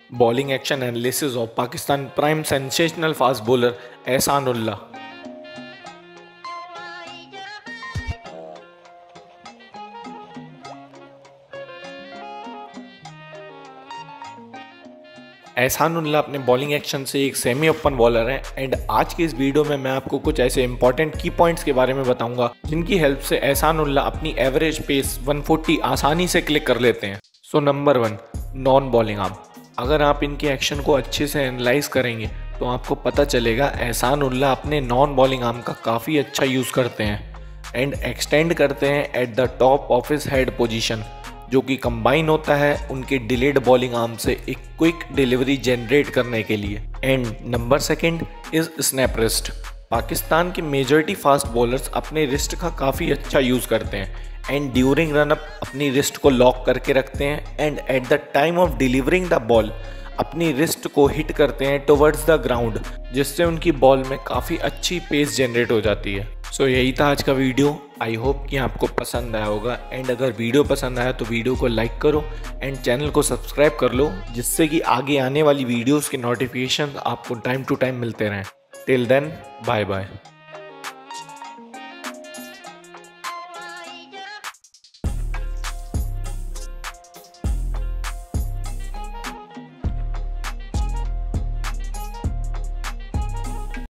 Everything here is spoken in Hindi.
Bowling action analysis of Pakistan prime sensational fast bowler Ehsan Ullah. एहसान उल्लाह अपने बॉलिंग एक्शन से एक सेमी ओपन बॉलर हैं एंड आज की इस वीडियो में मैं आपको कुछ ऐसे इंपॉर्टेंट की पॉइंट्स के बारे में बताऊंगा जिनकी हेल्प से एहसान उल्लाह अपनी एवरेज पेस 140 आसानी से क्लिक कर लेते हैं। So number 1, non bowling arm. अगर आप इनके एक्शन को अच्छे से एनालाइज करेंगे तो आपको पता चलेगा एहसान उल्लाह अपने नॉन बॉलिंग आर्म का काफ़ी अच्छा यूज़ करते हैं एंड एक्सटेंड करते हैं at the top of his head position, जो कि कंबाइन होता है उनके डिलेड बॉलिंग आर्म से एक क्विक डिलीवरी जनरेट करने के लिए। And number 2 is snap wrist. Pakistan के मेजॉरिटी फास्ट बॉलर्स अपने रिस्ट का काफ़ी अच्छा यूज़ करते हैं एंड ड्यूरिंग रनअप अपनी रिस्ट को लॉक करके रखते हैं and at the time of delivering the ball अपनी रिस्ट को हिट करते हैं टुवर्ड्स द ग्राउंड, जिससे उनकी बॉल में काफ़ी अच्छी पेस जनरेट हो जाती है। सो यही था आज का वीडियो। आई होप कि आपको पसंद आया होगा एंड अगर वीडियो पसंद आया तो वीडियो को लाइक करो एंड चैनल को सब्सक्राइब कर लो, जिससे कि आगे आने वाली वीडियोस के नोटिफिकेशन आपको टाइम टू टाइम मिलते रहें। Till then, bye bye.